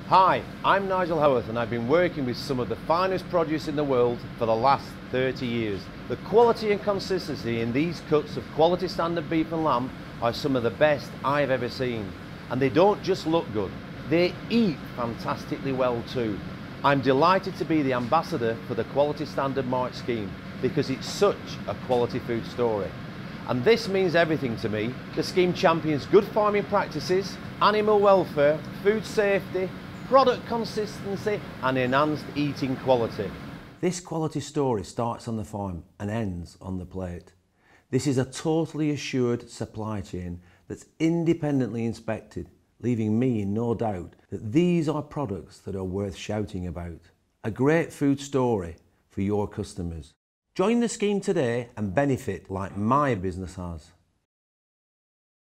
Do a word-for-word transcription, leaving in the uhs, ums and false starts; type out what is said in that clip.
Hi, I'm Nigel Haworth and I've been working with some of the finest produce in the world for the last thirty years. The quality and consistency in these cuts of quality standard beef and lamb are some of the best I've ever seen. And they don't just look good, they eat fantastically well too. I'm delighted to be the ambassador for the Quality Standard Mark scheme because it's such a quality food story. And this means everything to me. The scheme champions good farming practices, animal welfare, food safety, product consistency and enhanced eating quality. This quality story starts on the farm and ends on the plate. This is a totally assured supply chain that's independently inspected, leaving me in no doubt that these are products that are worth shouting about. A great food story for your customers. Join the scheme today and benefit like my business has.